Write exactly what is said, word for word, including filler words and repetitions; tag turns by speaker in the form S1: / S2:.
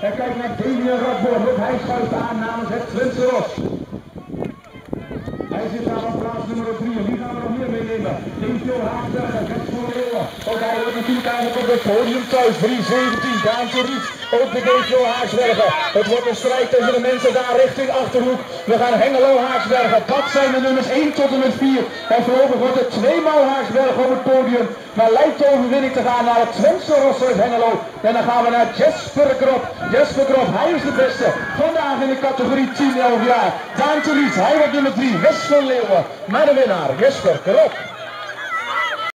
S1: En kijk naar Damian Radboord, ook hij schuift aan namens het Twentse Ros. Hij zit daar op plaats nummer drie en die gaan we nog meer meenemen. Eentje Haasbergen, West voor Leeuwen. Ook hij wordt natuurlijk eigenlijk op het podium thuis. drie zeventien, Daantje Riet. Ook de D V O Haaksbergen. Het wordt een strijd tussen de mensen daar richting Achterhoek. We gaan Hengelo Haaksbergen. Dat zijn de nummers één tot en met vier. En voorlopig wordt het tweemaal Haaksbergen op het podium. Maar lijkt de overwinning te gaan naar het Twentse Ros uit Hengelo. En dan gaan we naar Jesper Krop. Jesper Krop, hij is de beste. Vandaag in de categorie tien elf jaar. Daantje Riet, hij wordt nummer drie. West van Leeuwen. Maar de winnaar, Jesper Krop.